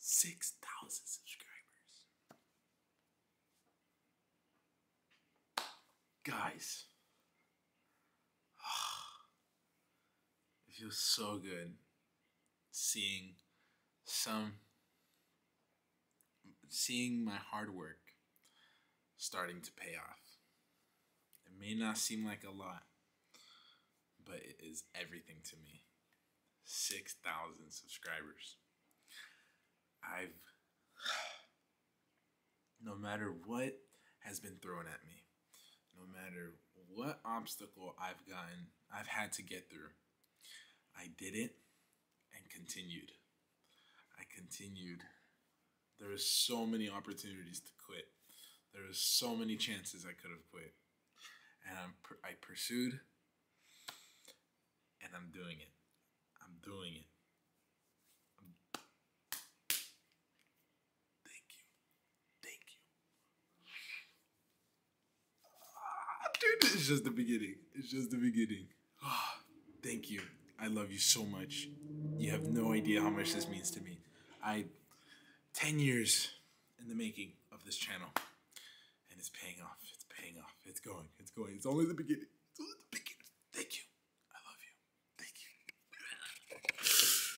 6,000 subscribers. Guys, it feels so good seeing seeing my hard work starting to pay off. It may not seem like a lot, but it is everything to me. 6,000 subscribers. No matter what has been thrown at me, no matter what obstacle I've had to get through, I did it and continued. I continued. There were so many opportunities to quit. There were so many chances I could have quit. And I pursued, and I'm doing it. I'm doing it. Thank you. Thank you. Dude, it's just the beginning. It's just the beginning. Thank you. I love you so much. You have no idea how much this means to me. 10 years in the making of this channel, and it's paying off. It's paying off. It's going. It's going. It's only the beginning. It's only the beginning. Thank you.